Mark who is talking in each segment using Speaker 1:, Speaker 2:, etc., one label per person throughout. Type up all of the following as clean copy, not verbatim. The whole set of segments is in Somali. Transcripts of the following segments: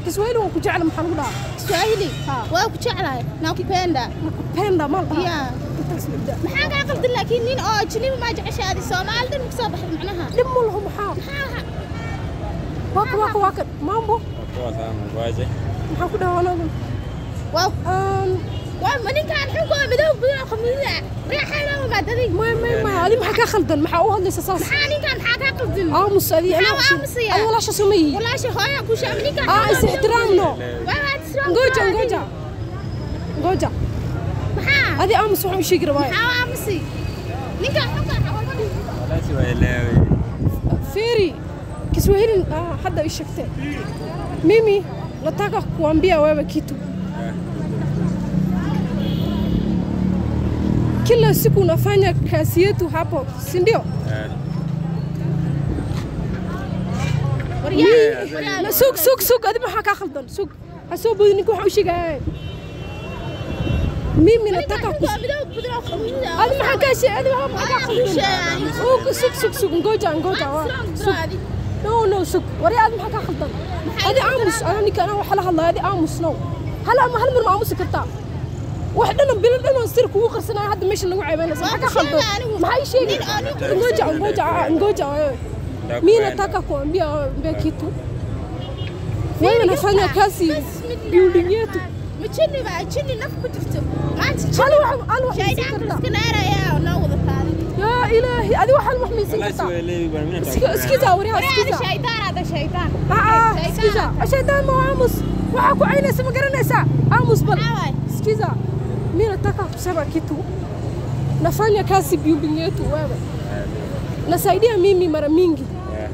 Speaker 1: Kiswahili wakujala mhaluda.
Speaker 2: Kiswahili. Wakujala. Nakupenda.
Speaker 1: Nakupenda malta.
Speaker 2: Yeah. محاجة قلت لك إني أجنبي ما جعش هذه الصومال ده مكسب معناها.
Speaker 1: لموا لهم حال. واك مامبو.
Speaker 3: واجه.
Speaker 1: محاكودا ولا.
Speaker 2: واو. ومن كان حكوا بدو بدو خميسة. ريحة ما تدري.
Speaker 1: ما علي محاكا خلدن محاوها اللي ساس.
Speaker 2: محاني كان محاكا قلدن.
Speaker 1: مصري.
Speaker 2: مصري.
Speaker 1: أنا ولا شو سمي.
Speaker 2: ولا شيء هاي أكو شيء مني كان.
Speaker 1: احترامنا. نجوجا. هذه أمس وحنا شيء قريب.
Speaker 2: أمسي. نيكا حكا.
Speaker 3: لا سوالي.
Speaker 1: فيري. Kiswahili hada ishakte. Mimi nataka kuambia wewe kitu. Kila siku unafanya kazi yetu hapo, si ndio? Na suk hadi maxaa ka khaldan suk. Hasoo boodin ku xushigaa. Mimi nataka hadi maxaa ka sheegay maxaa ka khaldan. Suk ngoja. No سك ورياد ما حكى خلطان هذه عامس أنا كأنا وحلا الله هذه عامس نو هلا ما هل من عامس كرتا وحدنا بلدنا نصير كوخر سنة هذا مش اللي وعيبنا ما حكى خلطان ما هي شيء نجوجا مين أتاكا بيكيتو وين نفعنا كاسي بيولينيتو
Speaker 2: متشني بقى تشني نفك تفتو ما أنت
Speaker 1: أنا
Speaker 2: شيء ده كنارة يا ناوض الثاني
Speaker 1: يا إلهي هذه واحد محمي سكتا اسكيزا وريها اسكيزا
Speaker 2: هذا شيطان
Speaker 1: اسكيزا الشيطان ما عامس وحكوا عينه سما قرنسا عامس بل اسكيزا مين اتاكا بسبب كيتو nafanya kazi building yetu wewe nasaidia mimi mara mingi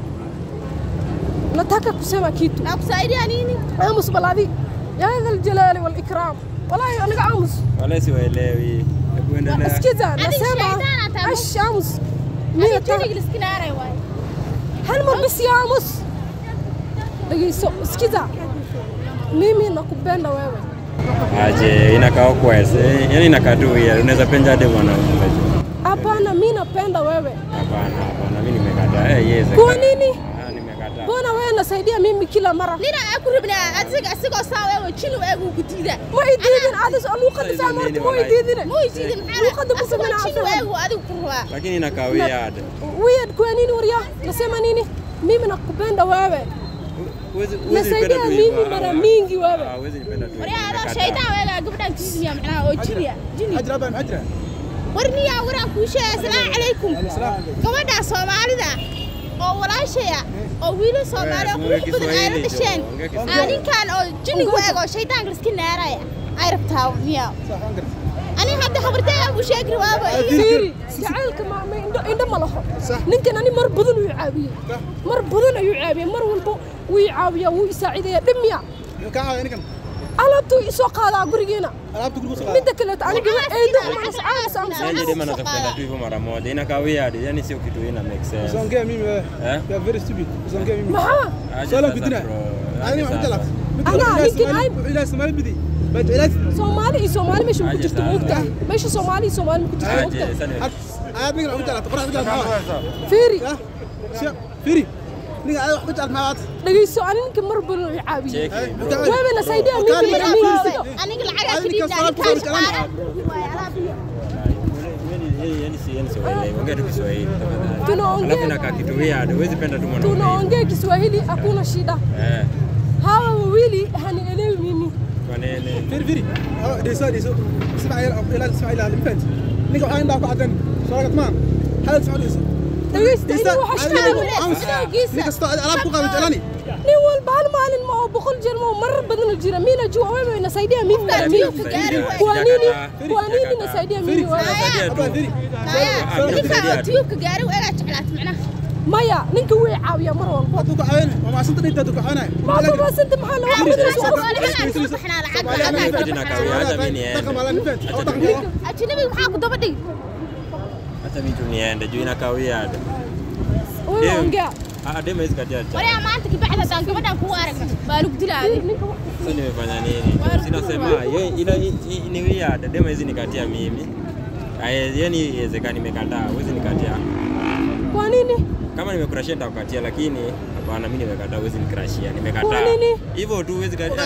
Speaker 1: nataka kusema kitu
Speaker 2: nakusaidia nini
Speaker 1: عامس بلادي يا ذا الجلال والإكرام والله أنا عامس
Speaker 3: ولا سوالي
Speaker 1: اسكيزا نسمع عامس
Speaker 2: مين تيجي السكنارة واي
Speaker 1: هل مربس يا عامس دقيقة اسكيزا mimi nakupenda wewe
Speaker 3: aje inakaa kwesi yani inakaa tu ya unaweza penda demo na
Speaker 1: hapana mimi napenda wewe
Speaker 3: hapana mimi nimekataa yes
Speaker 1: kwa nini
Speaker 3: nimekataa
Speaker 1: mbona wewe unasaidia mimi kila mara
Speaker 2: nina akuribna asigo sawa wewe chini wewe kutida
Speaker 1: ma ididin adis aluqad saamar mo ididin
Speaker 2: aluqad busana chini wewe adigu kurwa
Speaker 3: lakini inakaa weird
Speaker 1: kwa nini uria nasema nini mimi nakupenda wewe nasaidia mimi mara mingi wewe
Speaker 3: hawezi nipenda tu
Speaker 2: وريا شيطان ولا قبل تجي معناها او جريا جني
Speaker 4: اجرا بان اجرا
Speaker 2: ورني يا ورا كوشه السلام عليكم gabadha Soomaalida oo walaashaya oo wiil Soomaali oo badan ay dhasheen aninkan oo jini weego shaytaanka iska naaraya ay rabtaa miya ani hadda xabartay abu sheegri waaba
Speaker 1: fiiri jacaylka ma indha ma laho ninkan ani mar badan uu caabiyo mar walba uu caabiyo uu isaacideeyo dhimiya alaabtu isoo qaadaa gurigeena midda kale aniga eedo ma nascaan
Speaker 3: ndio maana napenda tu hivyo mara moja inakaa weird yani sio kitu ina make sense
Speaker 4: usongea mimi wewe you are very stupid usongea mimi
Speaker 3: sala bidina
Speaker 4: ani ma mtala
Speaker 1: انا يمكن هاي
Speaker 4: الى سومالي بدي بجلس
Speaker 1: سومالي مش ممكن تشتغل مش سومالي ممكن تشتغل
Speaker 4: انا بقول لك انت تقرا فيري نيجا انا وحكيت على المعاد
Speaker 1: دغيسو انك مربل يعابي وين سايدي مين
Speaker 2: انك العرق كدي tunaongea Kiswahili hakuna shida hawa wawili hanielewi mimi
Speaker 3: kwa nini
Speaker 4: فيري ديسو اسمع الى الفنت نيجا waxaan indaa ku cadan soo gatmaan hal soo dheeso
Speaker 1: دغيسو waxa
Speaker 4: نيجا استاذ alaab ku qaban jalani
Speaker 1: ni walba hal maalin ma boqol jeer ma mar badan jira mina juu wewe nasaidia mimi kwa nini nasaidia mimi
Speaker 2: wewe tiyuka gaari weega jeclaat macnaha
Speaker 1: maya ninka way caawiya mar walba
Speaker 4: ku caawin ma santa inta ku caawinay
Speaker 1: ma santa maxaa la
Speaker 2: ajnabi maxaa ku daba dhig
Speaker 3: hata mimi niende juu inakaa weird
Speaker 1: ongea
Speaker 3: dema hizi katia cha
Speaker 2: wala maanta kibacda tan gabadhan ku aragna baa lagu dilaaday
Speaker 3: sio nimefanya nini sinasema ila ni weird dema hizi nikatia mimi yani iwezekani nimekataa wewe nikatia
Speaker 1: kwa nini
Speaker 3: Kama nimekurashia nitakukatia lakini hapana mimi nimekataa huwezi nikrashia. Nimekataa.
Speaker 1: Kwa nini?
Speaker 3: Hivyo tu huwezi kataa.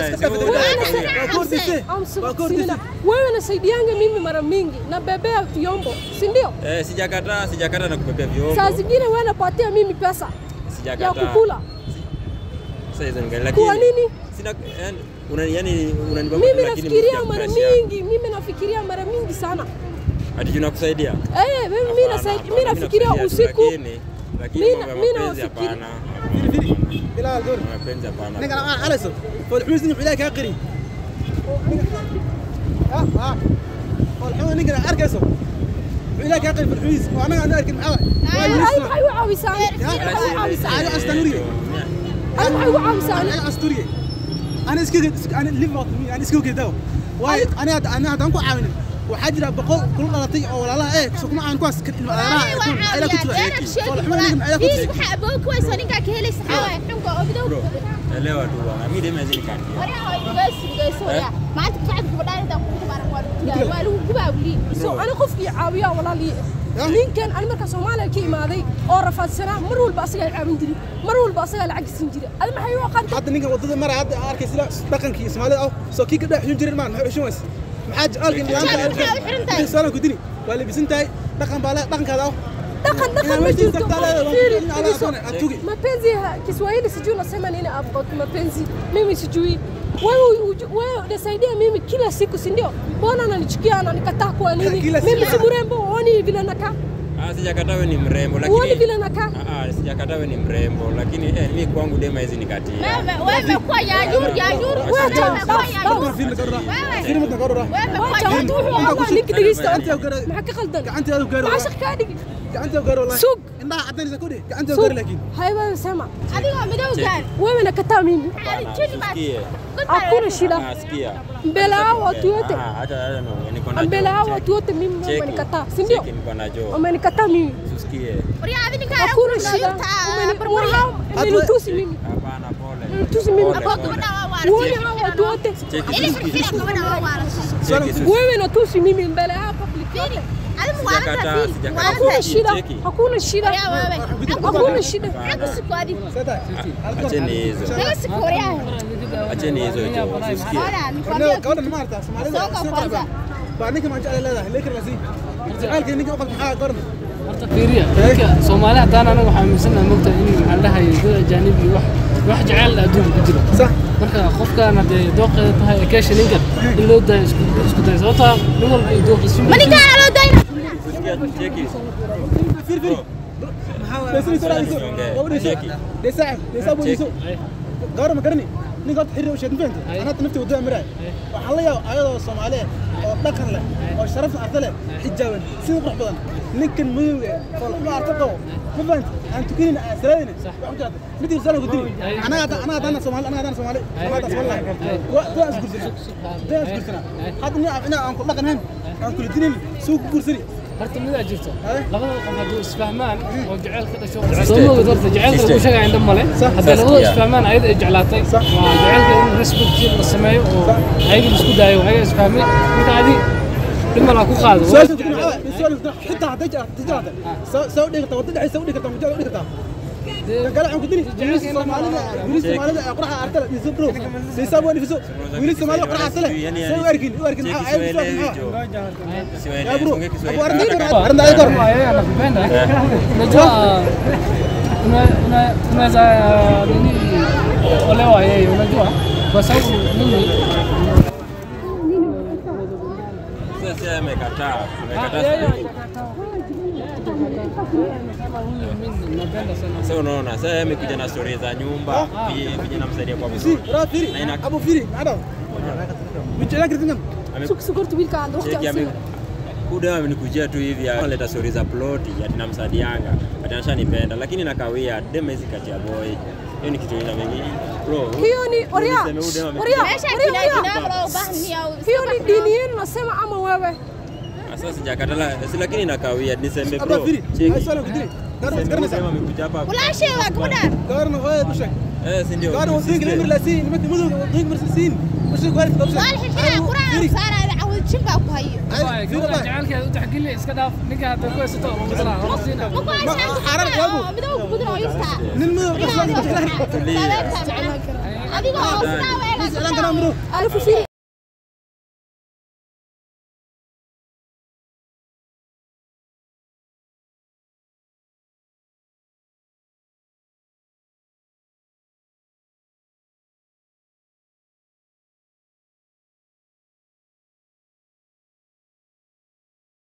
Speaker 1: Wewe unasaidianga mimi mara mingi na bebea vyombo, si ndio?
Speaker 3: Sijakataa na kubebea vyombo.
Speaker 1: Saa zingine wewe unapatia mimi pesa.
Speaker 3: Sijakataa.
Speaker 1: Ya kukula.
Speaker 3: Sasa hizo ngani lakini.
Speaker 1: Kwa nini?
Speaker 3: Sina yani unanibamba
Speaker 1: mimi nafikiria mara mingi, mimi nafikiria mara mingi sana.
Speaker 3: Ati tunakusaidia?
Speaker 1: Mimi nafikiria usiku.
Speaker 3: Lakini mimi nafikiria
Speaker 4: ila algor
Speaker 3: mapenzi hapana.
Speaker 4: ninga على سو فالحوز نحلاك اقري والحوز ninga arkayso ilaak aqri بالحوز وانا اركب معاه
Speaker 1: ايوه عاوساني
Speaker 4: انا استنوري انا استوري انا ليفر انا اسكو كده واي انا هدانكو عاونين waxaa jira boqol kul dhalatay oo walaalaha kuma aan ku askar ilmaha ila ku turay
Speaker 2: waxa aboo ku waysan ninka ka helaysa xaway xunka oo bidow
Speaker 3: elewa tu bwana mimi dema zini kati
Speaker 2: maanta facad ku badaarinta ku baran waa lagu gubaawli
Speaker 1: so ana qofkii caawiya walaali ninkan aan marka Soomaaliya ka imaaday oo rafaadsana mar walba asaga caawin jiray mar walba asaga lacag siin jiray ad maxay u qad
Speaker 4: hadda ninkan wadada mar hadda arkaysa dhaqankii Soomaaliya soo kii ka dhaxin jiray maan maxay xushmays حاج قال لي سنه كدني ولا بسنتاي دقن بالا دقن كذا
Speaker 1: دقن mapenzi Kiswahili sijui nasema nini about mapenzi mimi sijui wewe unasaidia mimi kila siku si ndio mbona unanichukia na nikataa kwa nini mimi si mrembo uone vile nakaa
Speaker 3: sijakataa wewe ni mrembo lakini
Speaker 1: uone vile nakaa
Speaker 3: sijakataa wewe ni mrembo lakini mimi kwangu dema hizi nikatia
Speaker 2: wewe kwa yajur
Speaker 4: gacanta gaar wallahi
Speaker 1: suuq
Speaker 4: inda cadeynaysa ku dhig gacanta gaar laakiin
Speaker 1: hayba sama
Speaker 2: adiga midowgan
Speaker 1: wewe nakataa mimi hakuna shida mbele hao watu wote mbele hao watu wote mimi umenikataa si ndio umenikataa mimi
Speaker 3: usikie
Speaker 1: hakuna shida umenitusi mimi
Speaker 3: hapana pole
Speaker 1: tusi mimi wewe hao watu wote wewe natusi mimi mbele hao public hakuna shida hakuna shida hakuna shida
Speaker 3: acheni hizo usikie
Speaker 4: kaona maarta Soomaalida baanika ma jecel leedahay leekin rasi jecalka ninka u qabta xaq qoran
Speaker 5: horta fiiriya ninka Soomaaliya hadaan anagu waxaan miisanahay mogta in maxaa dhahay dad ajnabi wax jecel adduun ku jiro
Speaker 4: sax
Speaker 5: marka qofkaan hadee dooqeeda tahay keesha ninka in loo daayo isku day sababta nin walba dooqiisu
Speaker 2: ma ninka loo daayo
Speaker 3: cheki
Speaker 4: فير بس ليس قارن مقرني نقط حري وشد فهمت انا نفتي ودوها مراي waxaa la yaab ayadoo Soomaaliyeed oo dhaqan leh oo sharaf arda leh xijaaban sida qurux badan ninkan madowga oo la arko ma fahant aan tukin asraadina waxa mid irsan ugu diri ana Soomaali waa asgursana hadda aan ku dhaqanayn aan kula dinin suuq gursani
Speaker 5: horta mid jirto labada qof haduu isfahmaan oo jacayl ka dhasho Soomaalidu horta jacaylka uu sheegay inda male hadda labada isfahmaan ayada jeclaatay waa jacaylka in respect la sameeyo oo ayaga isku daayo ayaga isfahmay marka adi dhimala ku qaado
Speaker 4: xitaa haday jirto soo dhigta wadada ay soo dhigta mujaa dhigta قال عن كدني ويلي Soomaalida quraxa artala iyo bro saysaab wani fiso wiilii Soomaalida quraxa artala soo arkin يا برو ابو ارند اي كور
Speaker 5: najua unaweza nini olewa yeye unajua kwa sababu mimi
Speaker 3: sasa amekataa sasa unaona sasa amekuja na stories za nyumba vijana msaidia kwa vizuri
Speaker 4: abu firi nada bichana kitinga
Speaker 1: sukurtu wilka ando
Speaker 3: kuda amenikujia tu hivi analeta stories za plot atinamsadianga atanashanipenda lakini nakawia dema hizi kati ya boy hiyo ni kitu ina mengi bro
Speaker 1: hiyo ni oria hiyo ni dini yenu nasema ama wewe
Speaker 3: sasa sijakatala lakini nakawia nisembe bro
Speaker 4: garna
Speaker 3: sema amekuja hapa
Speaker 2: wala shewa kuda
Speaker 4: garna wewe tushak
Speaker 3: si ndio
Speaker 4: garna وديك الامر لاسين ما تمدوا وديك مرسين مش قارف
Speaker 2: والحين قران صار على عود qashin baa ku hayo
Speaker 5: جعلك تحكي اسك داف نينكا هدا ku haysato oo mudla horsiina
Speaker 2: ma ku haysan midoo ku budro yista
Speaker 4: nin madow ka soo
Speaker 2: adiga oo